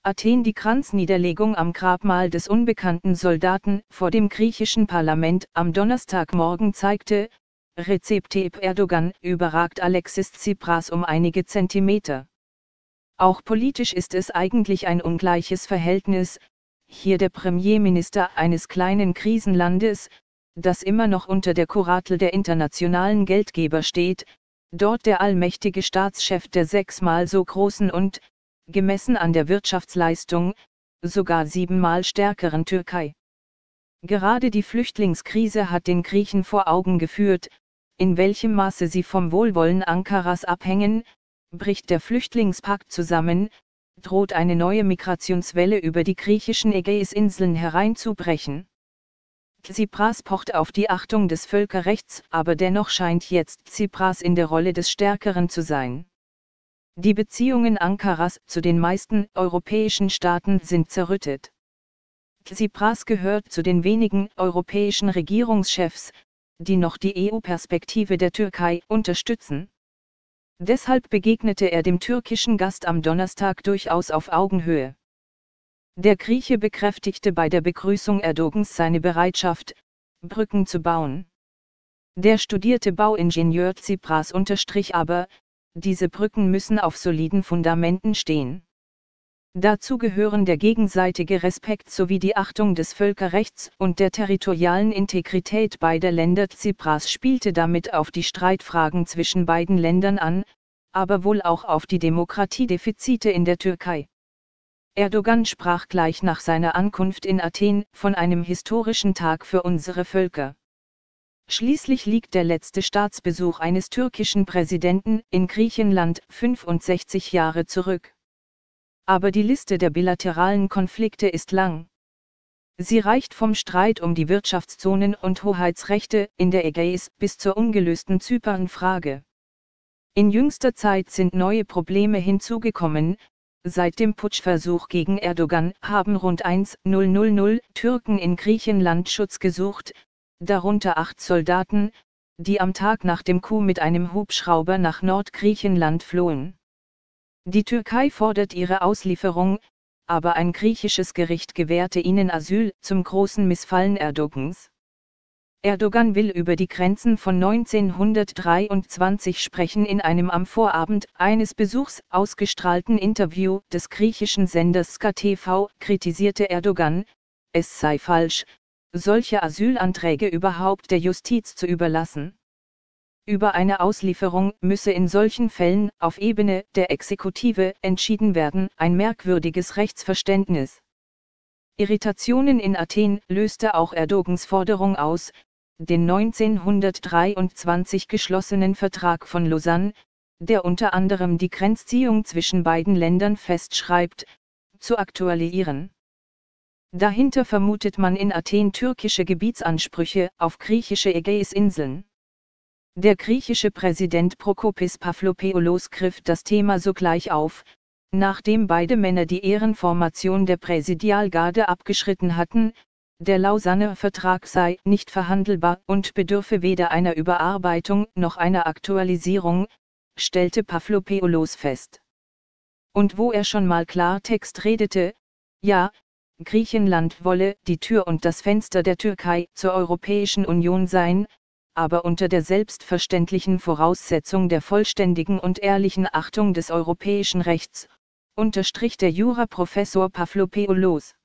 Athen. Die Kranzniederlegung am Grabmal des unbekannten Soldaten vor dem griechischen Parlament am Donnerstagmorgen zeigte, Recep Tayyip Erdogan überragt Alexis Tsipras um einige Zentimeter. Auch politisch ist es eigentlich ein ungleiches Verhältnis, hier der Premierminister eines kleinen Krisenlandes, das immer noch unter der Kuratel der internationalen Geldgeber steht, dort der allmächtige Staatschef der sechsmal so großen und, gemessen an der Wirtschaftsleistung, sogar 7-mal stärkeren Türkei. Gerade die Flüchtlingskrise hat den Griechen vor Augen geführt, in welchem Maße sie vom Wohlwollen Ankaras abhängen. Bricht der Flüchtlingspakt zusammen, droht eine neue Migrationswelle über die griechischen Ägäisinseln hereinzubrechen. Tsipras pocht auf die Achtung des Völkerrechts, aber dennoch scheint jetzt Tsipras in der Rolle des Stärkeren zu sein. Die Beziehungen Ankaras zu den meisten europäischen Staaten sind zerrüttet. Tsipras gehört zu den wenigen europäischen Regierungschefs, die noch die EU-Perspektive der Türkei unterstützen. Deshalb begegnete er dem türkischen Gast am Donnerstag durchaus auf Augenhöhe. Der Grieche bekräftigte bei der Begrüßung Erdogans seine Bereitschaft, Brücken zu bauen. Der studierte Bauingenieur Tsipras unterstrich aber, diese Brücken müssen auf soliden Fundamenten stehen. Dazu gehören der gegenseitige Respekt sowie die Achtung des Völkerrechts und der territorialen Integrität beider Länder. Tsipras spielte damit auf die Streitfragen zwischen beiden Ländern an, aber wohl auch auf die Demokratiedefizite in der Türkei. Erdogan sprach gleich nach seiner Ankunft in Athen von einem historischen Tag für unsere Völker. Schließlich liegt der letzte Staatsbesuch eines türkischen Präsidenten in Griechenland 65 Jahre zurück. Aber die Liste der bilateralen Konflikte ist lang. Sie reicht vom Streit um die Wirtschaftszonen und Hoheitsrechte in der Ägäis bis zur ungelösten Zypernfrage. In jüngster Zeit sind neue Probleme hinzugekommen. Seit dem Putschversuch gegen Erdogan haben rund 1.000 Türken in Griechenland Schutz gesucht, darunter 8 Soldaten, die am Tag nach dem Coup mit einem Hubschrauber nach Nordgriechenland flohen. Die Türkei fordert ihre Auslieferung, aber ein griechisches Gericht gewährte ihnen Asyl, zum großen Missfallen Erdogans. Erdogan will über die Grenzen von 1923 sprechen. In einem am Vorabend eines Besuchs ausgestrahlten Interview des griechischen Senders Sky TV kritisierte Erdogan, es sei falsch, solche Asylanträge überhaupt der Justiz zu überlassen. Über eine Auslieferung müsse in solchen Fällen auf Ebene der Exekutive entschieden werden, ein merkwürdiges Rechtsverständnis. Irritationen in Athen löste auch Erdogans Forderung aus, den 1923 geschlossenen Vertrag von Lausanne, der unter anderem die Grenzziehung zwischen beiden Ländern festschreibt, zu aktualisieren. Dahinter vermutet man in Athen türkische Gebietsansprüche auf griechische Ägäisinseln. Der griechische Präsident Prokopis Pavlopoulos griff das Thema sogleich auf, nachdem beide Männer die Ehrenformation der Präsidialgarde abgeschritten hatten. Der Lausanner Vertrag sei nicht verhandelbar und bedürfe weder einer Überarbeitung noch einer Aktualisierung, stellte Pavlopoulos fest. Und wo er schon mal Klartext redete, ja, Griechenland wolle die Tür und das Fenster der Türkei zur Europäischen Union sein, aber unter der selbstverständlichen Voraussetzung der vollständigen und ehrlichen Achtung des europäischen Rechts, unterstrich der Juraprofessor Pavlopoulos.